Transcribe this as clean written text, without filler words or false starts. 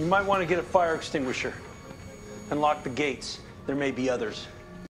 You might want to get a fire extinguisher and lock the gates. There may be others.